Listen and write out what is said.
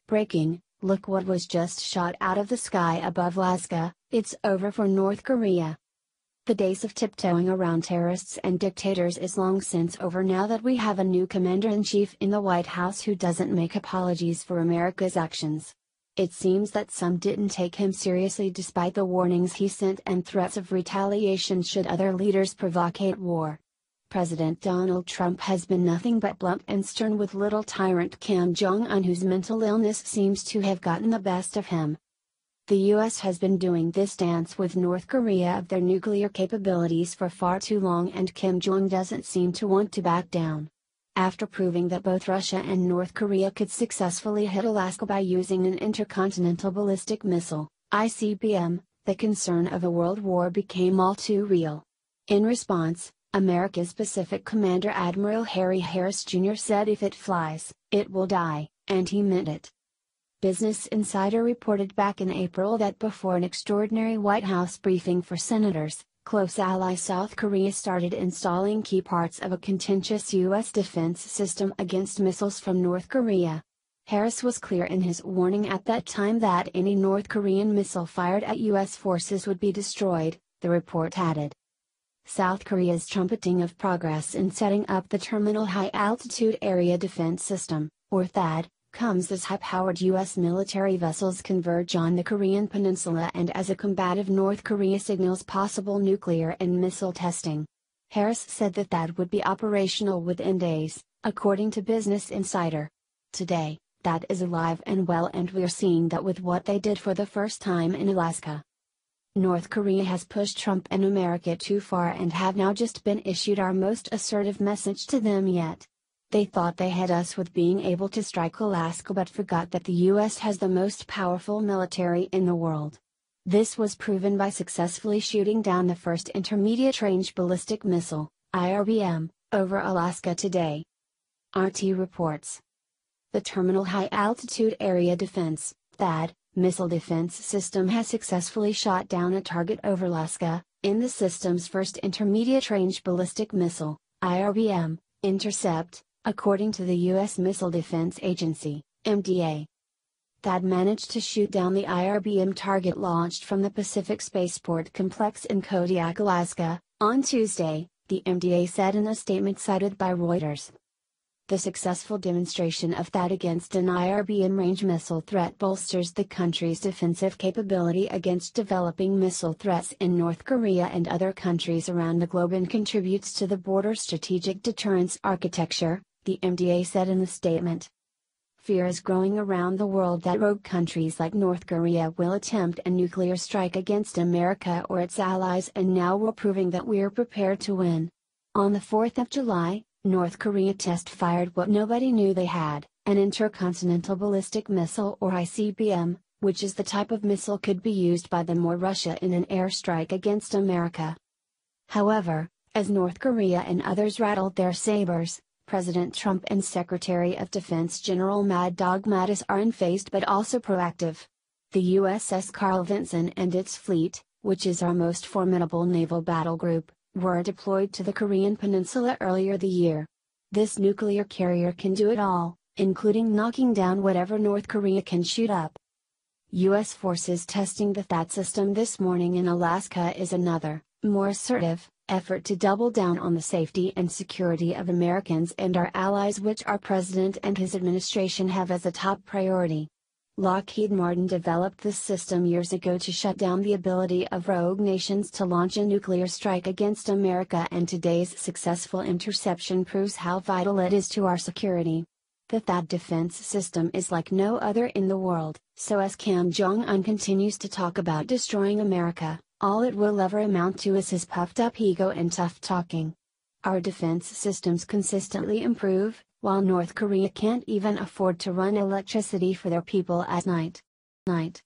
Breaking, look what was just shot out of the sky above Alaska, it's over for North Korea. The days of tiptoeing around terrorists and dictators is long since over now that we have a new commander-in-chief in the White House who doesn't make apologies for America's actions. It seems that some didn't take him seriously despite the warnings he sent and threats of retaliation should other leaders provocate war. President Donald Trump has been nothing but blunt and stern with little tyrant Kim Jong-un, whose mental illness seems to have gotten the best of him. The U.S. has been doing this dance with North Korea of their nuclear capabilities for far too long, and Kim Jong doesn't seem to want to back down. After proving that both Russia and North Korea could successfully hit Alaska by using an intercontinental ballistic missile, ICBM, the concern of a world war became all too real. In response, America's Pacific Commander Admiral Harry Harris Jr. said if it flies, it will die, and he meant it. Business Insider reported back in April that before an extraordinary White House briefing for senators, close ally South Korea started installing key parts of a contentious U.S. defense system against missiles from North Korea. Harris was clear in his warning at that time that any North Korean missile fired at U.S. forces would be destroyed, the report added. South Korea's trumpeting of progress in setting up the Terminal High Altitude Area Defense System, or THAAD, comes as high-powered U.S. military vessels converge on the Korean peninsula and as a combative North Korea signals possible nuclear and missile testing. Harris said that THAAD would be operational within days, according to Business Insider. Today, THAAD is alive and well, and we're seeing that with what they did for the first time in Alaska. North Korea has pushed Trump and America too far and have now just been issued our most assertive message to them yet. They thought they had us with being able to strike Alaska but forgot that the U.S. has the most powerful military in the world. This was proven by successfully shooting down the first intermediate-range ballistic missile, IRBM, over Alaska today. RT reports. The Terminal High Altitude Area Defense, THAAD, missile defense system has successfully shot down a target over Alaska, in the system's first intermediate-range ballistic missile, IRBM, intercept, according to the U.S. Missile Defense Agency, MDA. THAAD managed to shoot down the IRBM target launched from the Pacific Spaceport Complex in Kodiak, Alaska, on Tuesday, the MDA said in a statement cited by Reuters. The successful demonstration of THAAD against an IRBM range missile threat bolsters the country's defensive capability against developing missile threats in North Korea and other countries around the globe and contributes to the border strategic deterrence architecture, the MDA said in the statement. Fear is growing around the world that rogue countries like North Korea will attempt a nuclear strike against America or its allies, and now we're proving that we're prepared to win. On the 4th of July, North Korea test-fired what nobody knew they had, an intercontinental ballistic missile or ICBM, which is the type of missile could be used by them or Russia in an airstrike against America. However, as North Korea and others rattled their sabers, President Trump and Secretary of Defense General Mad Dog Mattis are unfazed but also proactive. The U.S.S. Carl Vinson and its fleet, which is our most formidable naval battle group, were deployed to the Korean peninsula earlier the year. This nuclear carrier can do it all, including knocking down whatever North Korea can shoot up. U.S. forces testing the THAAD system this morning in Alaska is another, more assertive, effort to double down on the safety and security of Americans and our allies, which our president and his administration have as a top priority. Lockheed Martin developed this system years ago to shut down the ability of rogue nations to launch a nuclear strike against America, and today's successful interception proves how vital it is to our security. The THAAD defense system is like no other in the world, so as Kim Jong-un continues to talk about destroying America, all it will ever amount to is his puffed-up ego and tough talking. Our defense systems consistently improve, while North Korea can't even afford to run electricity for their people at night.